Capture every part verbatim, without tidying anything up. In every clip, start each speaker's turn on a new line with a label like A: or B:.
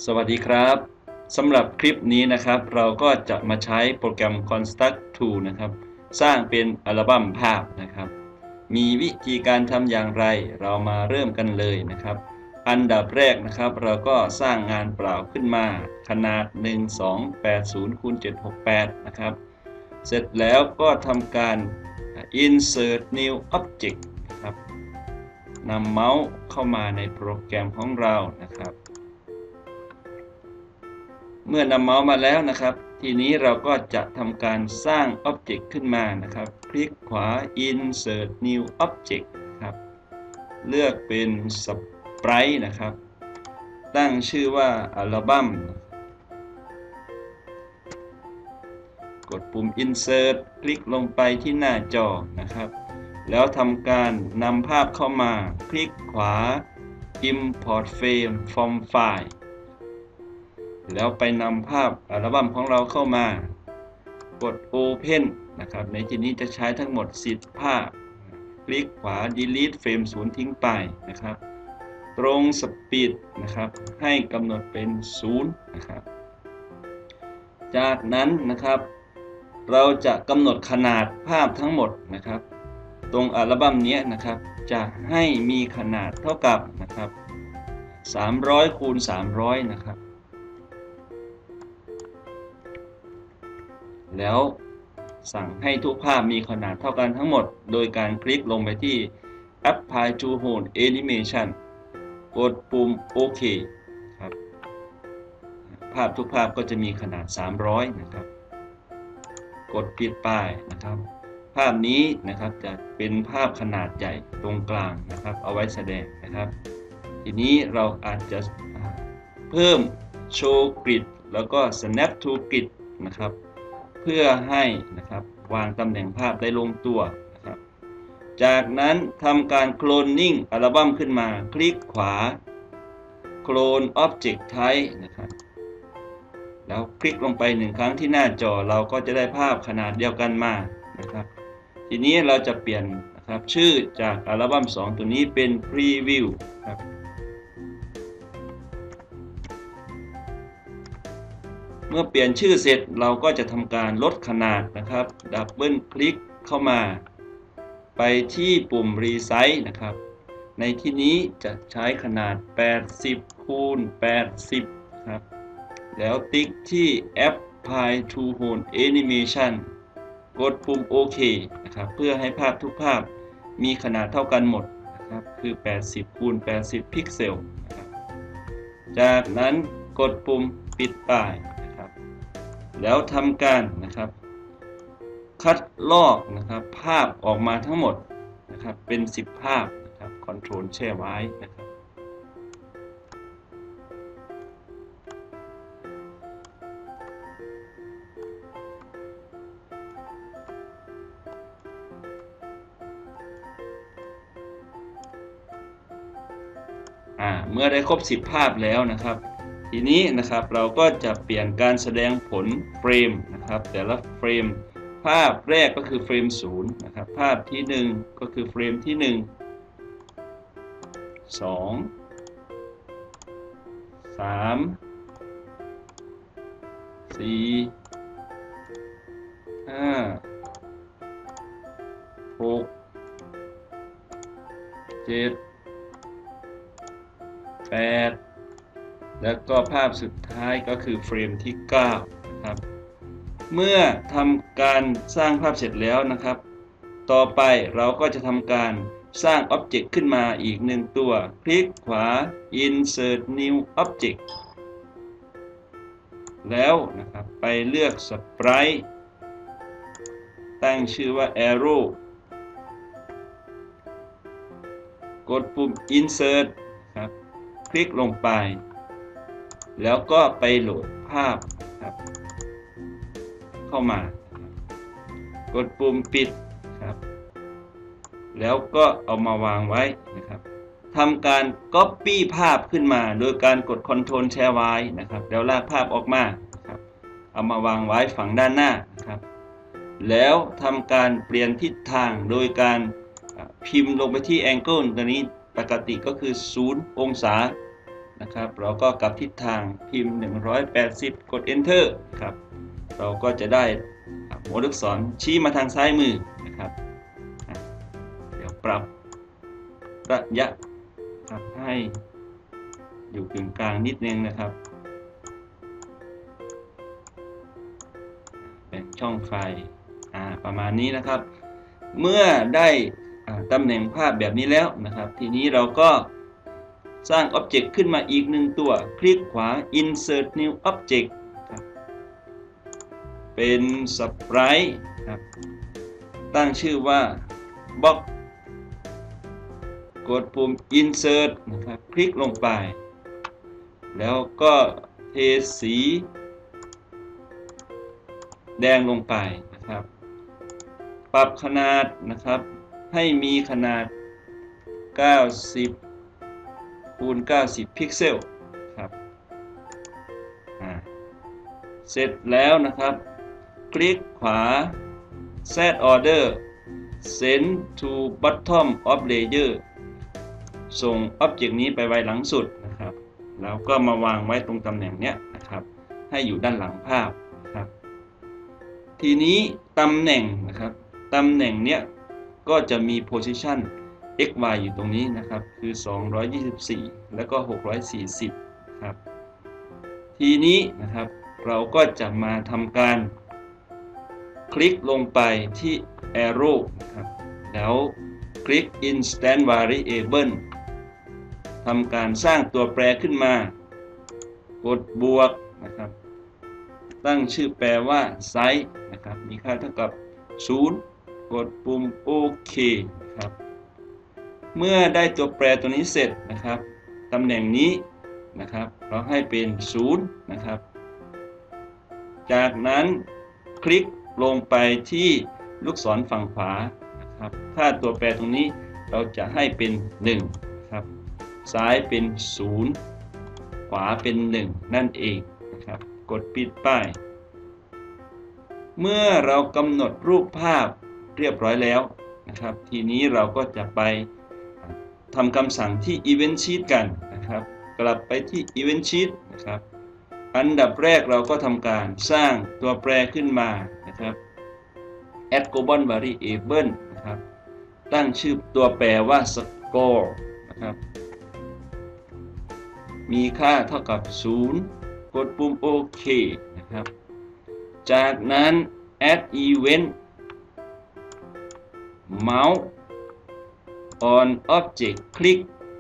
A: สวัสดีครับสำหรับคลิปนี้นะครับเราก็จะมาใช้โปรแกรม Construct ทู นะครับสร้างเป็นอัลบั้มภาพนะครับมีวิธีการทำอย่างไรเรามาเริ่มกันเลยนะครับอันดับแรกนะครับเราก็สร้างงานเปล่าขึ้นมาขนาดหนึ่ง สอง แปด ศูนย์ คูณ เจ็ด หก แปดนะครับเสร็จแล้วก็ทำการ Insert New Object นะครับนำเมาส์เข้ามาในโปรแกรมของเรานะครับเมื่อนำเมาส์มาแล้วนะครับทีนี้เราก็จะทำการสร้าง Object ขึ้นมานะครับคลิกขวา Insert New Object ครับเลือกเป็น Sprite นะครับตั้งชื่อว่าอัลบั้มกดปุ่ม Insert คลิกลงไปที่หน้าจอนะครับแล้วทำการนำภาพเข้ามาคลิกขวา Import Frame from File แล้วไปนำภาพอัลบั้มของเราเข้ามากด Open นะครับในที่นี้จะใช้ทั้งหมดสิบภาพคลิกขวา Delete Frame ศูนย์ทิ้งไปนะครับตรง Speed นะครับให้กำหนดเป็นศูนย์นะครับจากนั้นนะครับเราจะกำหนดขนาดภาพทั้งหมดนะครับตรงอัลบั้มนี้นะครับจะให้มีขนาดเท่ากับนะครับสามร้อยคูณสามร้อยนะครับแล้วสั่งให้ทุกภาพมีขนาดเท่ากันทั้งหมดโดยการคลิกลงไปที่ Apply to Whole Animation กดปุ่มโอเคครับภาพทุกภาพก็จะมีขนาดสามร้อยนะครับกดปิดป้ายนะครับภาพนี้นะครับจะเป็นภาพขนาดใหญ่ตรงกลางนะครับเอาไว้แสดงนะครับทีนี้เราอาจจะเพิ่ม Show Grid แล้วก็ Snap to Grid นะครับเพื่อให้นะครับวางตำแหน่งภาพได้ลงตัวนะครับจากนั้นทำการโคลนนิ่งอัลบั้มขึ้นมาคลิกขวา Clone Object Type นะครับแล้วคลิกลงไปหนึ่งครั้งที่หน้าจอเราก็จะได้ภาพขนาดเดียวกันมานะครับทีนี้เราจะเปลี่ยนนะครับชื่อจากอัลบั้มสองตัวนี้เป็น Preview ครับเมื่อเปลี่ยนชื่อเสร็จเราก็จะทำการลดขนาดนะครับดับเบิลคลิกเข้ามาไปที่ปุ่ม Resize นะครับในที่นี้จะใช้ขนาดแปดสิบคูณแปดสิบครับแล้วติ๊กที่ Apply to Whole Animation กดปุ่มโอเคนะครับเพื่อให้ภาพทุกภาพมีขนาดเท่ากันหมดนะครับคือแปดสิบคูณแปดสิบพิกเซลนะครับจากนั้นกดปุ่มปิดป้ายนะครับแล้วทำการนะครับคัดลอกนะครับภาพออกมาทั้งหมดนะครับเป็นสิบภาพนะครับคอนโทรลแช่ไว้นะครับเมื่อได้ครบสิบภาพแล้วนะครับทีนี้นะครับเราก็จะเปลี่ยนการแสดงผลเฟรมนะครับแต่ละเฟรมภาพแรกก็คือเฟรมศูนย์นะครับภาพที่หนึ่งก็คือเฟรมที่หนึ่ง สอง สาม สี่ ห้า หก เจ็ดแปดแล้วก็ภาพสุดท้ายก็คือเฟรมที่เก้านะครับเมื่อทำการสร้างภาพเสร็จแล้วนะครับต่อไปเราก็จะทำการสร้าง Object ขึ้นมาอีกหนึ่งตัวคลิกขวา Insert New Object แล้วนะครับไปเลือก Sprite ตั้งชื่อว่า Arrow กดปุ่ม Insert ครับคลิกลงไปแล้วก็ไปโหลดภาพครับเข้ามากดปุ่มปิดครับแล้วก็เอามาวางไว้นะครับทำการ Copy ภาพขึ้นมาโดยการกด Ctrl แชร์ไว้นะครับแล้วลากภาพออกมาครับเอามาวางไว้ฝั่งด้านหน้านะครับแล้วทำการเปลี่ยนทิศทางโดยการพิมพ์ลงไปที่ Angle ตัวนี้ปกติก็คือศูนย์องศานะครับเราก็กลับทิศทางพิมพ์หนึ่งร้อยแปดสิบกด Enter ครับเราก็จะได้หัวลูกศรชี้มาทางซ้ายมือนะครับเดี๋ยวปรับระยะครับให้อยู่กึ่งกลางนิดนึงนะครับเป็นช่องไฟประมาณนี้นะครับเมื่อได้ตำแหน่งภาพแบบนี้แล้วนะครับทีนี้เราก็สร้าง Object ขึ้นมาอีกหนึ่งตัวคลิกขวา Insert New Object ครับเป็น Sprite ครับตั้งชื่อว่า Box กดปุ่ม Insert นะครับคลิกลงไปแล้วก็เทสีแดงลงไปนะครับปรับขนาดนะครับให้มีขนาดเก้าสิบคูณเก้าสิบพิกเซลครับเสร็จแล้วนะครับคลิกขวา Set Order Send to Bottom of Layer ส่ง Object นี้ไปไว้หลังสุดนะครับแล้วก็มาวางไว้ตรงตำแหน่งเนี้ยนะครับให้อยู่ด้านหลังภาพนะครับทีนี้ตำแหน่งนะครับตำแหน่งเนี้ยก็จะมี position x y อยู่ตรงนี้นะครับคือสองร้อยยี่สิบสี่แล้วก็หกร้อยสี่สิบครับทีนี้นะครับเราก็จะมาทำการคลิกลงไปที่ arrow นะครับแล้วคลิก instant variable ทำการสร้างตัวแปรขึ้นมากดบวกนะครับตั้งชื่อแปรว่า size นะครับมีค่าเท่ากับศูนย์กดปุ่มโอเคครับเมื่อได้ตัวแปรตัวนี้เสร็จนะครับตำแหน่งนี้นะครับเราให้เป็นศูนย์นะครับจากนั้นคลิกลงไปที่ลูกศรฝั่งขวานะครับถ้าตัวแปรตรงนี้เราจะให้เป็นหนึ่งครับซ้ายเป็นศูนย์ขวาเป็นหนึ่งนั่นเองนะครับกดปิดป้ายเมื่อเรากำหนดรูปภาพเรียบร้อยแล้วนะครับทีนี้เราก็จะไปทำคำสั่งที่ Event Sheet กันนะครับกลับไปที่ Event Sheet นะครับอันดับแรกเราก็ทำการสร้างตัวแปรขึ้นมานะครับ add global variable นะครับตั้งชื่อตัวแปรว่า score นะครับมีค่าเท่ากับศูนย์กดปุ่มโอเคนะครับจากนั้น add event mouse on object click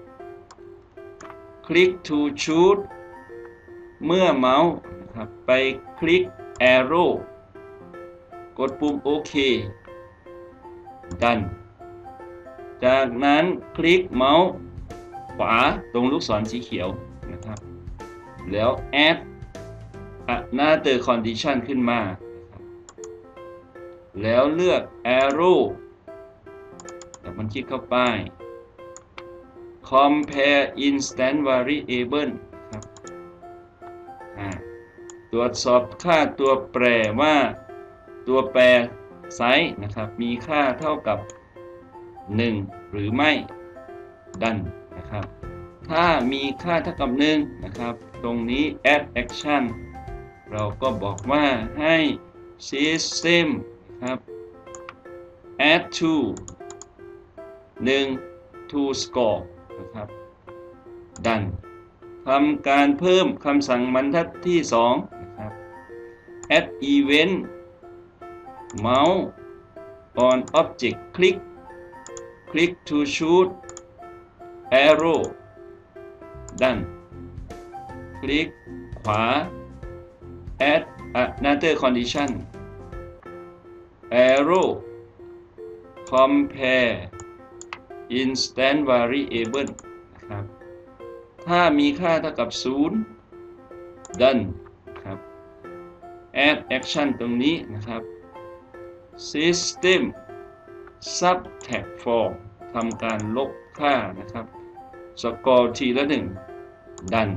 A: click to choose เมื่อเมาส์นะครับไปคลิก arrow กดปุ่มโอเคดันจากนั้นคลิกเมาส์ขวาตรงลูกศรสีเขียวนะครับแล้ว add another condition ขึ้นมาแล้วเลือก arrow แล้วมันคลิกเข้าไป compare instant variable ครับตรวจสอบค่าตัวแปรว่าตัวแปรไซส์นะครับมีค่าเท่ากับหนึ่งหรือไม่ดันนะครับถ้ามีค่าเท่ากับหนึ่งนะครับตรงนี้ add action เราก็บอกว่าให้ system ครับ add to หนึ่ง to score นะครับดันทำการเพิ่มคำสั่งบรรทัดที่สองนะครับ add event mouse on object click click to shoot arrow ดันคลิกขวา add another condition arrow compare instant variable นะครับถ้ามีค่าเท่ากับศูนย์ done ครับ add action ตรงนี้นะครับ system subtract form ทำการลบค่านะครับสกอร์ทีละหนึ่ง done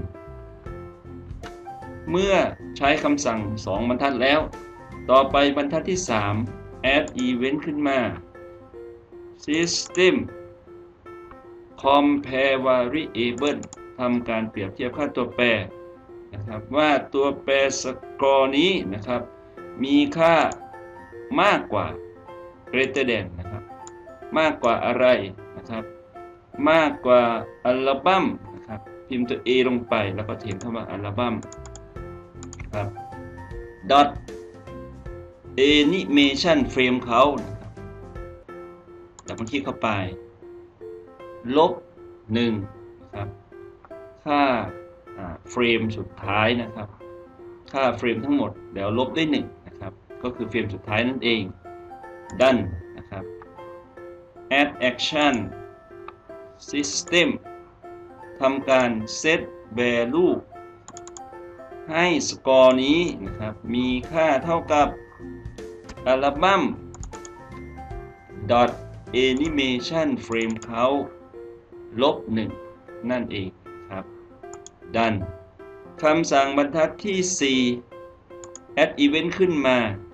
A: เมื่อใช้คำสั่งสองบรรทัดแล้วต่อไปบรรทัดที่สาม add event ขึ้นมา system compare variable ทำการเปรียบเทียบค่าตัวแปรนะครับว่าตัวแปรสกอร์นี้นะครับมีค่ามากกว่า greater than นะครับมากกว่าอะไรนะครับมากกว่าอัลบั้มนะครับพิมพ์ตัว A ลงไปแล้วก็เขียนคำว่าอัลบั้มครับ dot animation frame เขานะครับจากเมื่อกี้เข้าไปลบหนึ่งนะครับค่าเฟรมสุดท้ายนะครับค่าเฟรมทั้งหมดเดี๋ยวลบด้วยหนึ่งนะครับก็คือเฟรมสุดท้ายนั่นเอง done นะครับ add action system ทำการ set value ให้สกอร์นี้นะครับมีค่าเท่ากับอัลบั้ม dot animation frame count ลบหนึ่งนั่นเองครับ done คำสั่งบรรทัดที่ สี่ add event ขึ้นมา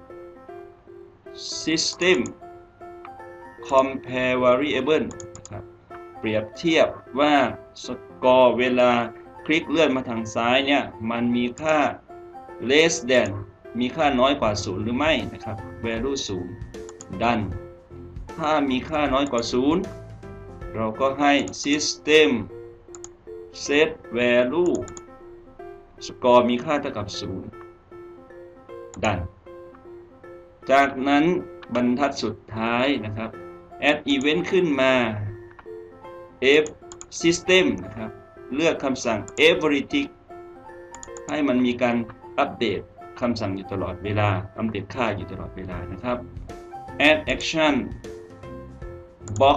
A: system compare variable นะครับเปรียบเทียบว่าสกอร์เวลาคลิกเลื่อนมาทางซ้ายเนี่ยมันมีค่า less than มีค่าน้อยกว่าศูนย์หรือไม่นะครับ value ศูนย์ done ถ้ามีค่าน้อยกว่าศูนย์เราก็ให้ system set value สกอร์มีค่าเท่ากับศูนย์ done จากนั้นบรรทัดสุดท้ายนะครับ add event ขึ้นมา f system นะครับเลือกคำสั่ง everything ให้มันมีการอัปเดตคำสั่งอยู่ตลอดเวลาอัปเดตค่าอยู่ตลอดเวลานะครับ add action box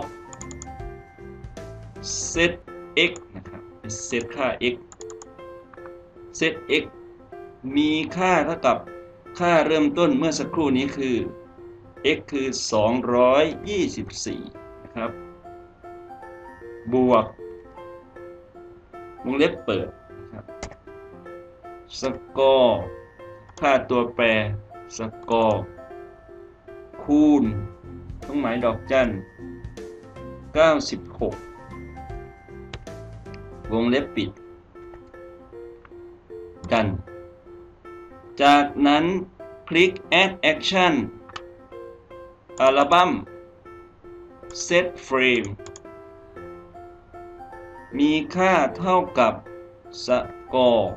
A: set x นะครับ set ค่า x set x มีค่าเท่ากับค่าเริ่มต้นเมื่อสักครู่นี้คือ x คือสองร้อยยี่สิบสี่นะครับบวกวงเล็บเปิดนะครับสกอร์ค่าตัวแปรสกอร์คูณเครื่องหมายดอกจันเก้าสิบหกวงเล็บปิดดันจากนั้นคลิก add action อัลบั้ม set frame มีค่าเท่ากับสกอร์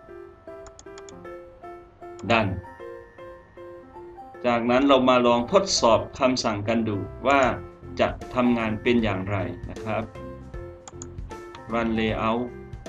A: ดันจากนั้นเรามาลองทดสอบคำสั่งกันดูว่าจะทำงานเป็นอย่างไรนะครับ run layout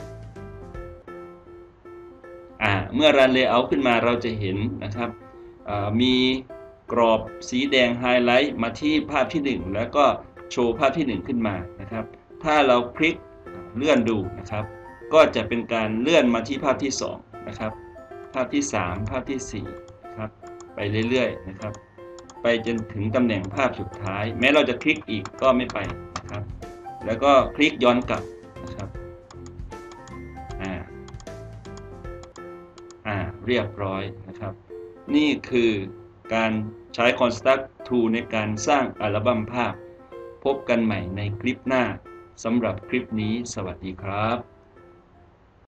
A: อ่าเมื่อ run layout ขึ้นมาเราจะเห็นนะครับมีกรอบสีแดงไฮไลท์มาที่ภาพที่หนึ่งแล้วก็โชว์ภาพที่หนึ่งขึ้นมานะครับถ้าเราคลิกเลื่อนดูนะครับก็จะเป็นการเลื่อนมาที่ภาพที่สองนะครับภาพที่สามภาพที่สี่นะครับไปเรื่อยๆนะครับไปจนถึงตำแหน่งภาพสุดท้ายแม้เราจะคลิกอีกก็ไม่ไปนะครับแล้วก็คลิกย้อนกลับนะครับอ่าอ่าเรียบร้อยนะครับนี่คือการใช้ Construct Tool ในการสร้างอัลบั้มภาพพบกันใหม่ในคลิปหน้าสำหรับคลิปนี้สวัสดีครับ